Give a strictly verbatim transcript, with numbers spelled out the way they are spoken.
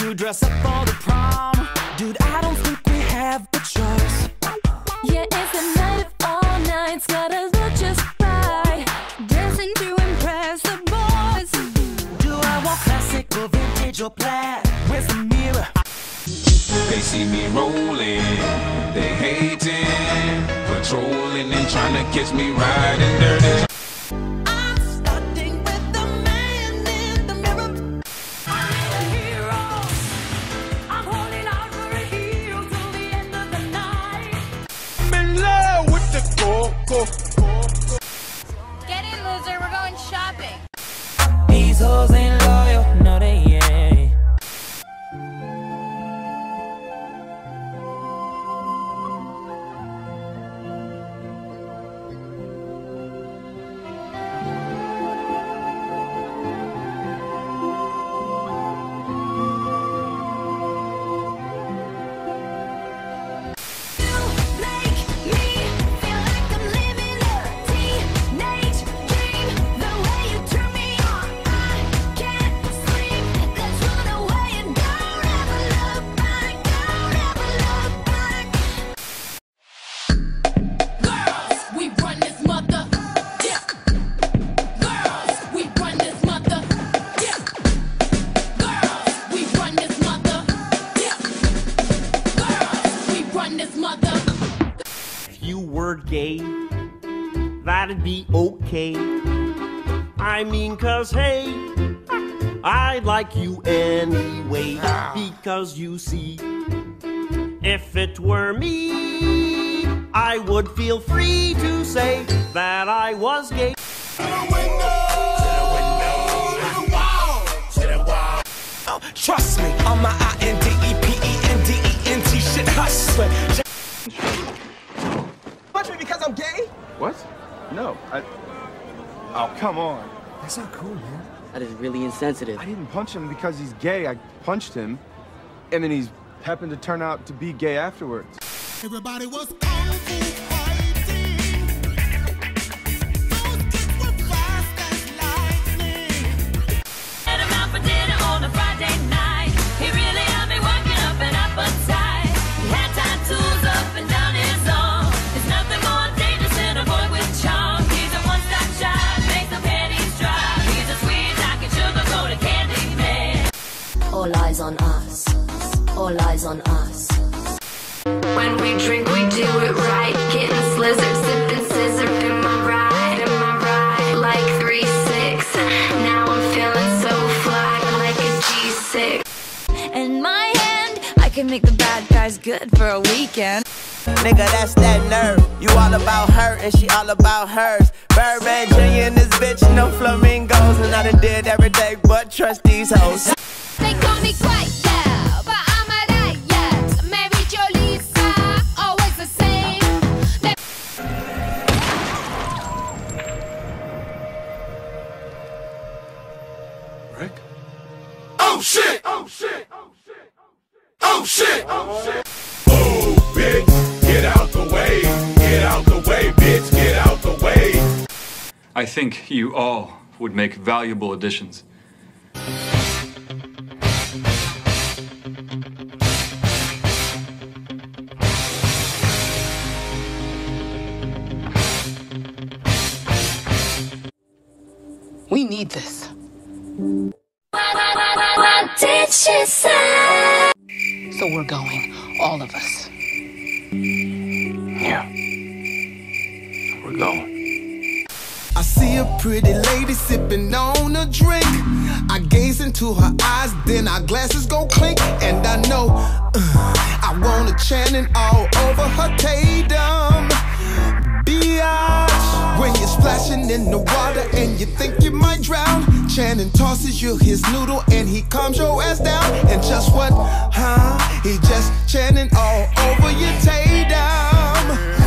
to dress up for the prom. Dude, I don't think we have a choice. Yeah, it's a night of all nights, gotta look just right, dancing to impress the boys. Do I want classic or vintage or plaid? Where's the mirror? They see me rolling, they hating, patrolling and trying to catch me riding dirty. I'm starting with the man in the mirror. I'm a hero, I'm holding out for a hero till the end of the night. I'm in love with the coco. Get in, loser, we're going shopping. These hoes ain't loyal, no they ain't. Gay, that'd be okay. I mean, cause hey, I like you anyway. Because you see, if it were me, I would feel free to say that I was gay. To the window, to the window, to the wall, to the wall. Oh, trust me, on my I N D E P E N D E N T shit hustling. Punch me because I'm gay? What? No, I... Oh, come on. That's not cool, man. That is really insensitive. I didn't punch him because he's gay. I punched him, and then he's happened to turn out to be gay afterwards. Everybody was kung fu fighting. Those kids were fast as lightning. Had him out for dinner on a Friday night. He really had me working up an appetite. He had tattoos up and down his arm. There's nothing more dangerous than a boy with charm. He's a one-stop shop, makes the panties dry. He's a sweet talking sugar-coated candy man. All eyes on us. All eyes on us. When we drink, we do it right. Getting slizzard, sipping scissor. Am I right? Am I right? Like three six. Now I'm feeling so fly, like a G six. In my hand, I can make the bad guys good for a weekend. Nigga, that's that nerve. You all about her and she all about hers. Birdman Junior in this bitch, no flamingos. And I done did every day but trust these hoes. They call me quite, yeah, but I'm a that yet. Mary Jo Lisa, always the same. They Rick? Oh shit! Oh shit! Oh shit! Oh shit! Oh shit! Oh, bitch, get out the way! Get out the way, bitch! Get out the way! I think you all would make valuable additions. We need this. What did she say? So we're going, all of us. Yeah. We're going. I see a pretty lady sipping on a drink. I gaze into her eyes, then our glasses go clink. And I know uh, I want a Channing all over her tatum. Biatch, when you're splashing in the water and you think you might drown, Channing tosses you his noodle and he calms your ass down. And just what, huh? He just Channing all over your tatum.